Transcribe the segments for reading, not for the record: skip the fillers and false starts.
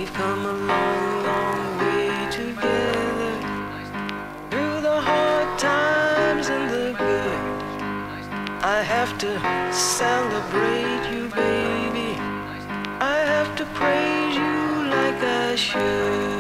We've come a long, long way together, through the hard times and the good. I have to celebrate you, baby. I have to praise you like I should.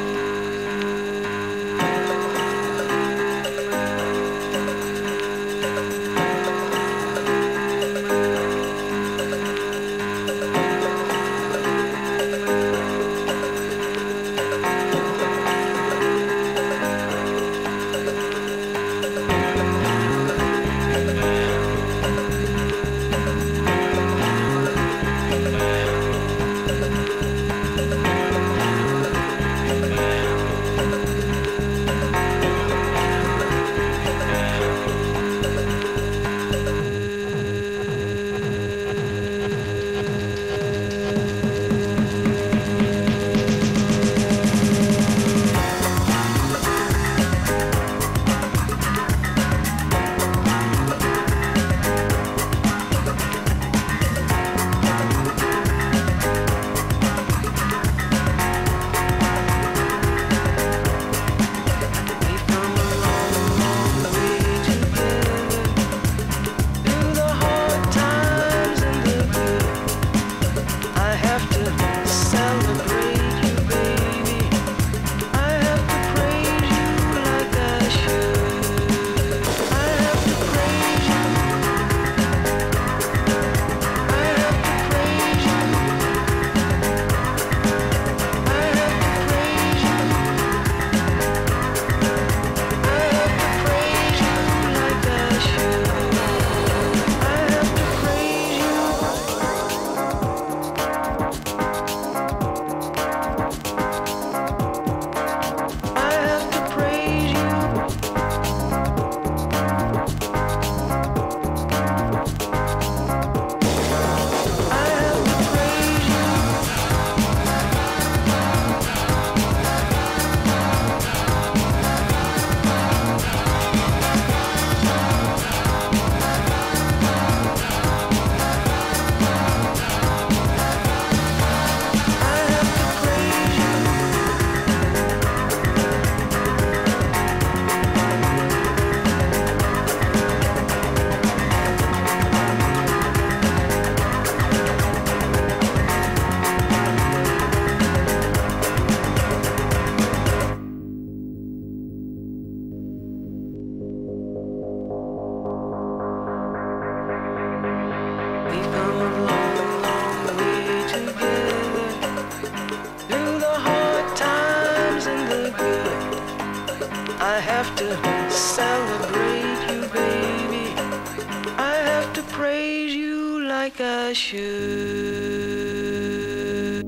I have to celebrate you, baby. I have to praise you like I should.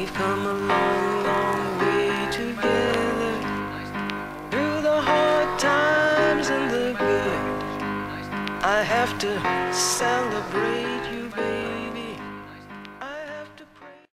We've come a long, long way together. Through the hard times and the good, I have to celebrate.